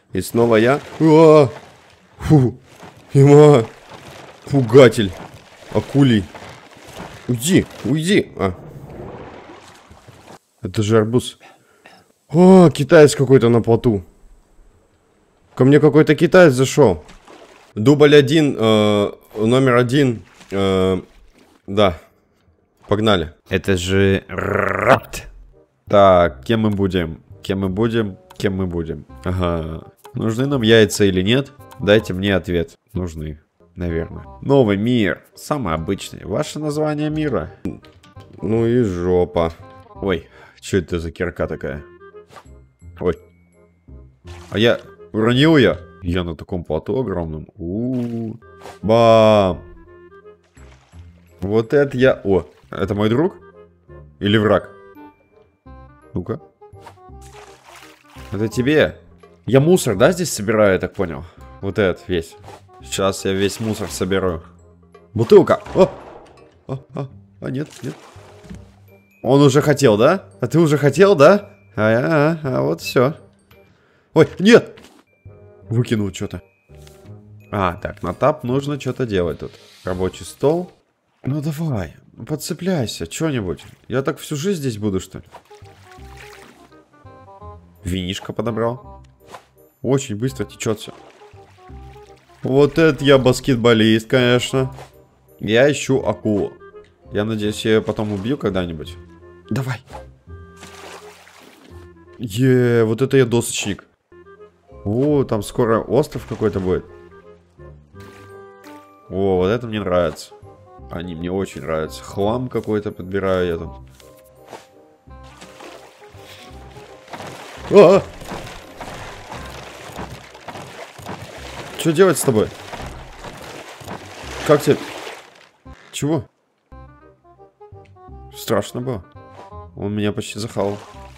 И снова я. Фу. Има. Пугатель. Акулий. Уйди, уйди. Это же арбуз. О, китаец какой-то на плоту. Ко мне какой-то китаец зашел. Дубль 1, номер 1. Да. Погнали. Это же рапт. Так, кем мы будем? Кем мы будем? Кем мы будем? Ага. Нужны нам яйца или нет? Дайте мне ответ. Нужны, наверное. Новый мир. Самый обычный. Ваше название мира. Ну и жопа. Ой, что это за кирка такая? Ой. А я... Уронил я? Я на таком плато огромном. Бам! Вот это я... О, это мой друг? Или враг? Ну-ка. Это тебе. Я мусор, да, здесь собираю, я так понял? Вот этот весь. Сейчас я весь мусор соберу. Бутылка. Нет, нет. Он уже хотел, да? А ты уже хотел, да? Вот все. Ой, нет! Выкинул что-то. Так, на тап нужно что-то делать тут. Рабочий стол. Ну давай, подцепляйся, что-нибудь. Я так всю жизнь здесь буду, что ли? Винишко подобрал. Очень быстро течет все. Вот это я баскетболист, конечно. Я ищу акулу. Я надеюсь, я ее потом убью когда-нибудь. Давай. Вот это я досочник. О, там скоро остров какой-то будет. О, вот это мне нравится. Они мне очень нравятся. Хлам какой-то подбираю я тут. Что делать с тобой? Как тебе? Чего? Страшно было. Он меня почти захавал.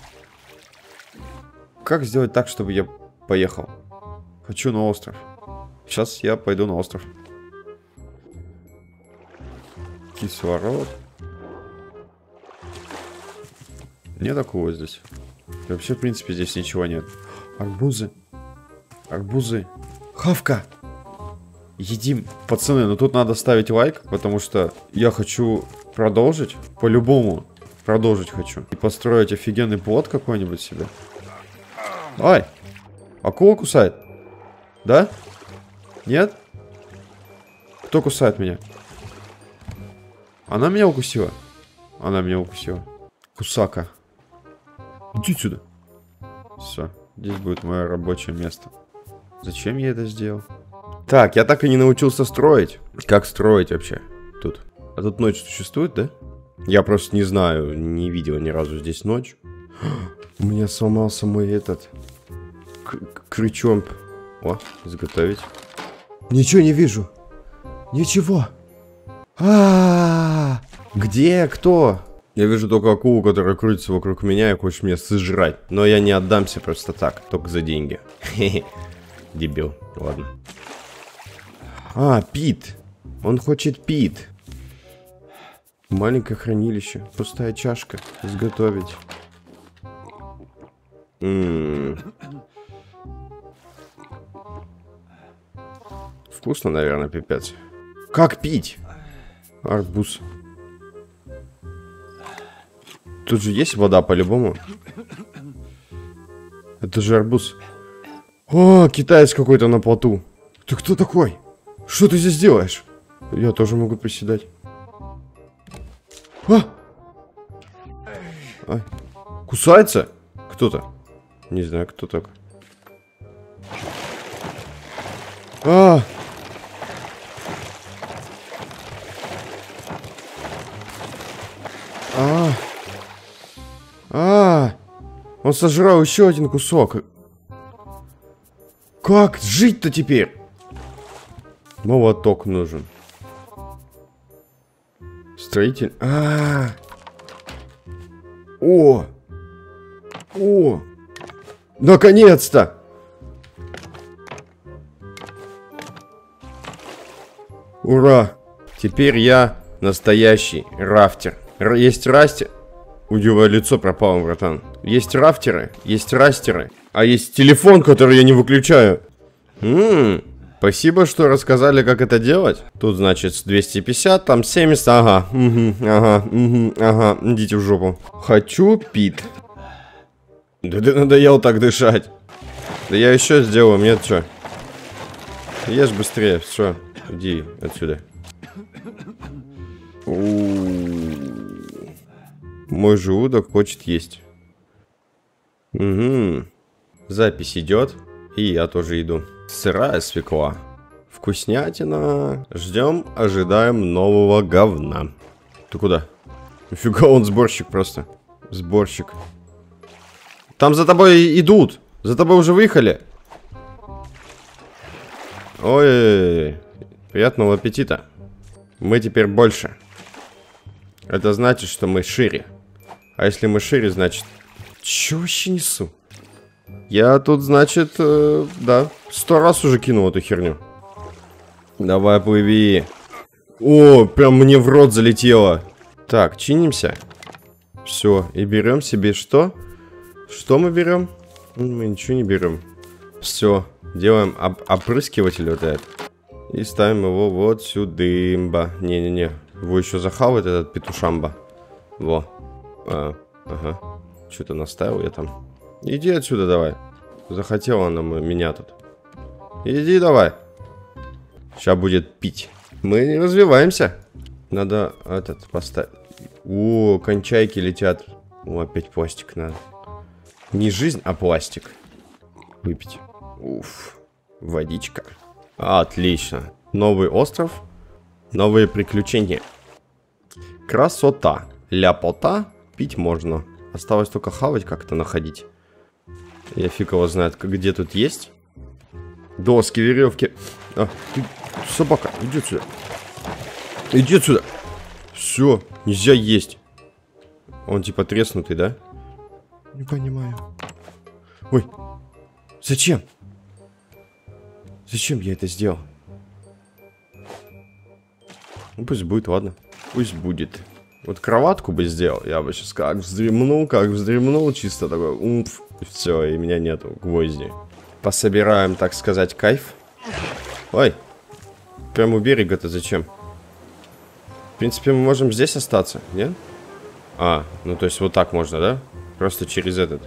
Как сделать так, чтобы я поехал? Хочу на остров. Сейчас я пойду на остров. Кислород. Нет такого здесь. И вообще, в принципе, здесь ничего нет. Арбузы. Арбузы. Хавка. Едим. Пацаны, ну тут надо ставить лайк, потому что я хочу продолжить. По-любому продолжить хочу. И построить офигенный плот какой-нибудь себе. Ай! Акула кусает? Да? Нет? Кто кусает меня? Она меня укусила. Она меня укусила. Кусака. Иди сюда. Все. Здесь будет мое рабочее место. Зачем я это сделал? Так, я так и не научился строить. Как строить вообще тут? А тут ночь существует, да? Я просто не знаю, не видел ни разу здесь ночь. У меня сломался мой этот... крючок. О, изготовить. Ничего не вижу. Ничего. Где? Кто? Я вижу только акулу, которая крутится вокруг меня и хочет меня сожрать. Но я не отдамся просто так, только за деньги. Дебил. Ладно. Пит. Он хочет пит. Маленькое хранилище. Пустая чашка. Изготовить. Вкусно, наверное, пипец. Как пить? Арбуз. Тут же есть вода по-любому. Это же арбуз. О, китаец какой-то на плоту. Ты кто такой? Что ты здесь делаешь? Я тоже могу приседать. Кусается? Кто-то? Не знаю, кто так. Он сожрал еще один кусок. Как жить-то теперь? Молоток нужен. Строитель. О! Наконец-то! Ура! Теперь я настоящий рафтер. Есть растер. У него лицо пропало, братан. Есть рафтеры, есть растеры. А есть телефон, который я не выключаю. Спасибо, что рассказали, как это делать. Тут, значит, 250, там 70, ага, ага, идите в жопу. Хочу пить. Да ты надоел так дышать. Да я еще сделаю, мне что? Ешь быстрее, все, иди отсюда. Мой желудок хочет есть. Запись идет, и я тоже иду. Сырая свекла. Вкуснятина. Ждем, ожидаем нового говна. Ты куда? Нифига, он сборщик просто. Сборщик. Там за тобой идут. За тобой уже выехали. Ой, приятного аппетита. Мы теперь больше. Это значит, что мы шире. А если мы шире, значит... Чё вообще несу? Я тут, значит, да, 100 раз уже кинул эту херню. Давай, плыви. О, прям мне в рот залетело. Так, чинимся. Все, и берем себе что? Что мы берем? Мы ничего не берем. Все, делаем опрыскиватель вот этот. И ставим его вот сюда. Не-не-не. Его еще захавает этот петушамба. Во. Ага. Что-то наставил я там. Иди отсюда давай. Захотела она меня тут. Иди давай. Сейчас будет пить. Мы не развиваемся. Надо этот поставить. О, кончайки летят. О, опять пластик надо. Не жизнь, а пластик. Выпить. Уф. Водичка. Отлично. Новый остров. Новые приключения. Красота. Ляпота. Пить можно. Осталось только хавать как-то находить. Я фиг его знает, где тут есть. Доски, веревки. А, ты, собака, иди отсюда. Иди отсюда. Все, нельзя есть. Он типа треснутый, да? Не понимаю. Ой, зачем? Зачем я это сделал? Ну пусть будет, ладно. Пусть будет. Вот кроватку бы сделал, я бы сейчас как вздремнул, чисто такой умф, и все, и меня нету, гвозди. Пособираем, так сказать, кайф. Ой, прямо у берега-то зачем? В принципе, мы можем здесь остаться, нет? А, ну то есть вот так можно, да? Просто через этот.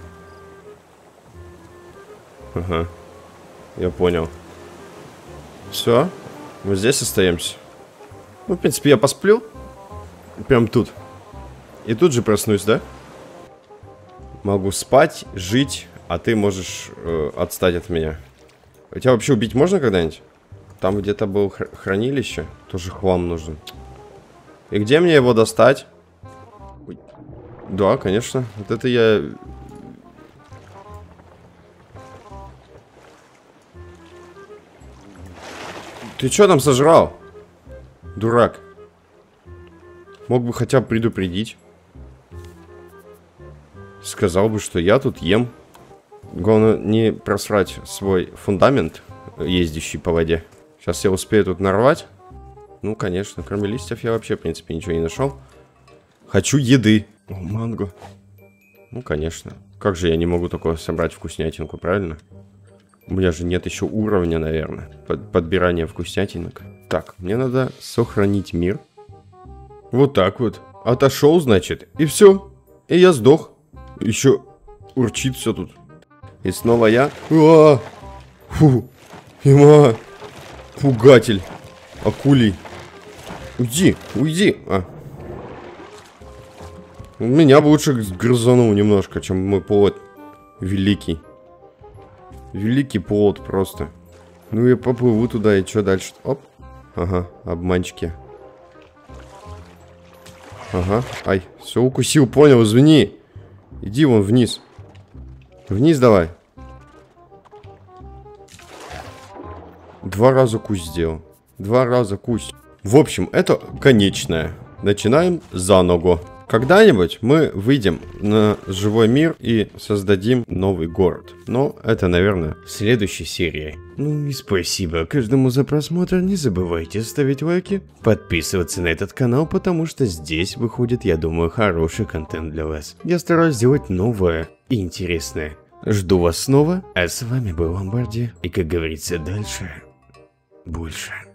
Ага, я понял. Все, мы здесь остаемся. Ну, в принципе, я посплю. Прям тут. И тут же проснусь, да? Могу спать, жить, а ты можешь отстать от меня. Тебя вообще убить можно когда-нибудь? Там где-то было хранилище. Тоже хлам нужен. И где мне его достать? Ой. Да, конечно. Вот это я... Ты что там сожрал? Дурак. Мог бы хотя бы предупредить. Сказал бы, что я тут ем. Главное не просрать свой фундамент, ездящий по воде. Сейчас я успею тут нарвать. Ну, конечно, кроме листьев я вообще, в принципе, ничего не нашел. Хочу еды. О, манго. Ну, конечно. Как же я не могу такое собрать вкуснятинку, правильно? У меня же нет еще уровня, наверное, подбирания вкуснятинок. Так, мне надо сохранить мир. Вот так вот. Отошел, значит, и все. И я сдох. Еще урчит все тут. И снова я. Фу. Има. Пугатель. Акулий. Уйди, уйди. Меня бы лучше грызанул немножко, чем мой плод. Великий. Великий плод просто. Ну я поплыву туда, и что дальше? Оп. Ага, обманчики. Ага, ай, все укусил, понял, извини. Иди вон вниз. Вниз давай. 2 раза кусь сделал. 2 раза кусь. В общем, это конечное. Начинаем заново. Когда-нибудь мы выйдем на живой мир и создадим новый город. Но это, наверное, в следующей серии. Ну и спасибо каждому за просмотр. Не забывайте ставить лайки, подписываться на этот канал, потому что здесь выходит, я думаю, хороший контент для вас. Я стараюсь сделать новое и интересное Жду вас снова, а с вами был Ломбарди. И как говорится, дальше больше.